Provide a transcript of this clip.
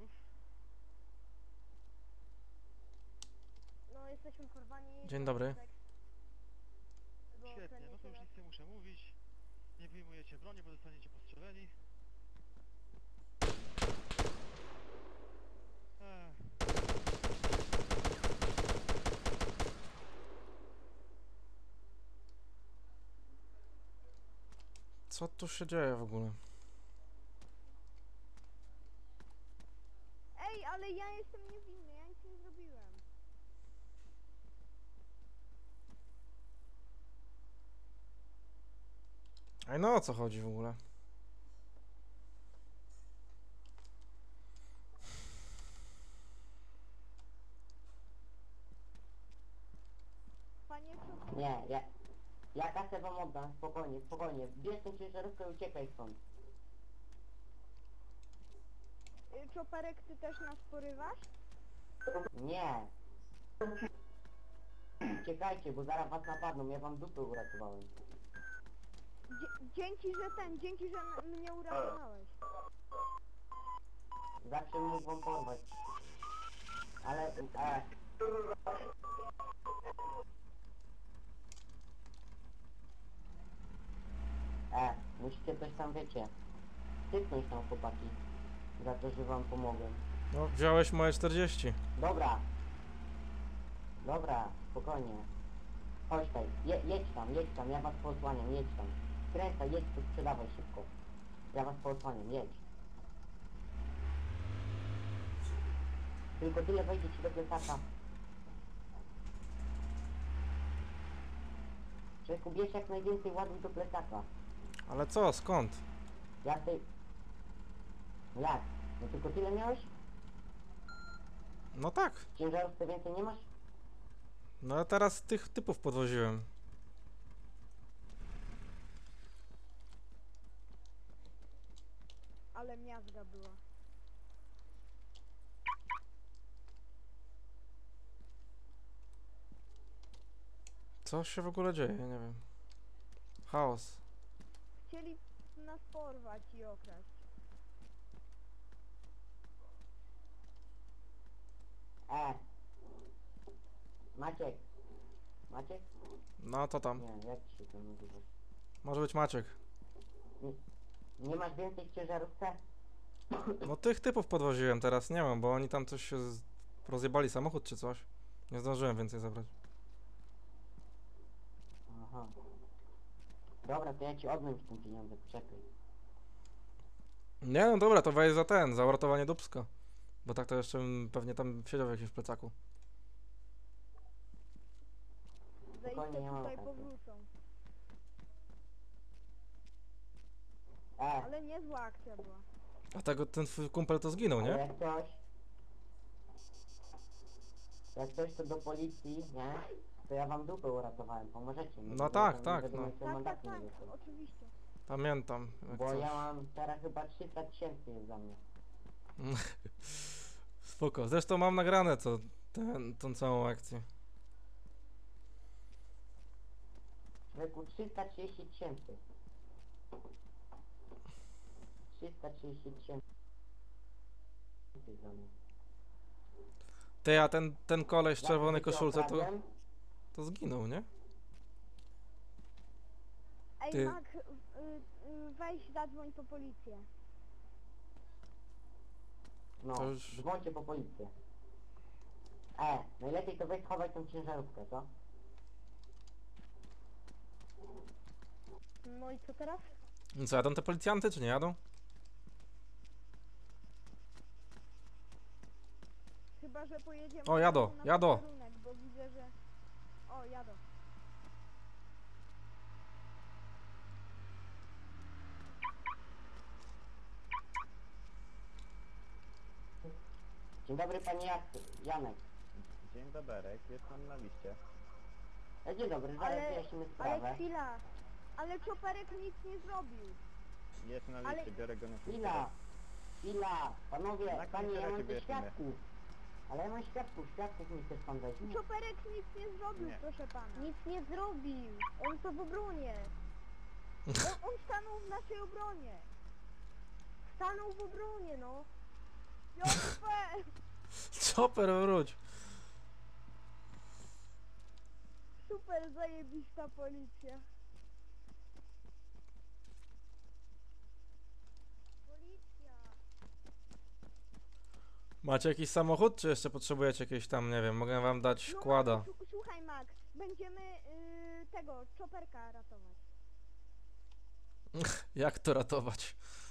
Chłopaków. No, jesteśmy porwani. Dzień dobry. Bo Świetnie, no to już nic nie muszę mówić. Nie wyjmujecie broni, bo zostaniecie postrzeleni. Co tu się dzieje w ogóle? Ej, ale ja jestem niewinny, ja nic nie zrobiłem. Ej, no o co chodzi w ogóle? Panie Krzysztof, Nie, ja kasę wam oddam, spokojnie, spokojnie. Bierz tą ciężarówkę i uciekaj stąd. Czoperek, ty też nas porywasz? Nie. Uciekajcie, bo zaraz was napadną, ja wam dupę uratowałem. Dzięki, że mnie uratowałeś. Zawsze mógł wam porwać. Ale, musicie coś tam, wiecie, styknąć tam, chłopaki. Za to, że wam pomogłem. No, wziąłeś moje 40. Dobra. Dobra, spokojnie. Chodź tutaj, jedź tam, ja was posłaniam, jedź tam. Skręcaj, jedź tu, sprzedawaj szybko. Ja was posłaniam, jedź. Tylko tyle wejdzie ci do plecaka. Człowieku, bierz jak najwięcej, ładuj do plecaka. Ale co? Skąd? Ja tej... Jak? No tylko tyle miałeś? No tak. Ciężarówce więcej nie masz? No a teraz tych typów podwoziłem. Ale miazga była. Co się w ogóle dzieje? Nie wiem. Chaos. Chcieli nas porwać i okraść. Maciek. Maciek? No to tam. Nie, jak ci się to nazywa? Może być Maciek. Nie masz więcej w ciężarówce? No tych typów podwoziłem teraz, nie mam, bo oni tam coś się rozjebali samochód czy coś. Nie zdążyłem więcej zabrać. Aha. Dobra, to ja ci oddam ten pieniądze, poczekaj. Nie no dobra, to weź za uratowanie dupska. Bo tak to jeszcze bym pewnie tam siedział w jakimś plecaku. Spokojnie, Zejście nie mam tutaj kasy. powrócą. Ale niezła akcja była. A tego ten twój kumpel to zginął, ale nie? jak coś to do policji, nie? To ja wam dupę uratowałem, pomożecie mi. No bo tak, tam tak, nie wiadomo, no. jeszcze Tak, mandatu nie tak, dostał. oczywiście. Pamiętam. Jak Bo coś. ja mam teraz chyba 300 000 jest za mnie. Spoko. Zresztą mam nagrane tą całą akcję. Człowieku, 330 000. 330 000 za mnie. Ty, a ten koleś w Jak czerwonej to cię koszulce okradłem? to zginął, nie? Ej, Ty- Mac, weź zadzwoń po policję. No, To już- dzwońcie po policję. Najlepiej to weź schowaj tą ciężarówkę, co? No i co teraz? No co, jadą te policjanty, czy nie jadą? Chyba, że pojedziemy O, jadą, na jadą. posterunek, bo widzę, że... O, jadą. Dzień dobry panie Janek. Dzień dobry, jest pan na liście. Dzień dobry, zaraz wyjaśnimy sprawę. Ale chwila. Ale Czoperek nic nie zrobił. Jest na Ale- liście, biorę go na Chwila, panowie, Na panie, ja mam komputerze tu wyjaśnimy. świadków. Ale ja mam świadków mi też pan weźmie. Czoperek nic nie zrobił, Nie. proszę pana. Nic nie zrobił. On to w obronie. On stanął w naszej obronie. Stanął w obronie, no. Jopę! Chopper, wróć. Super zajebista policja. Policja. Macie jakiś samochód, czy jeszcze potrzebujecie jakieś tam, nie wiem, mogę wam dać No, kłada. Słuchaj Max, będziemy tego, chopperka ratować. Jak to ratować?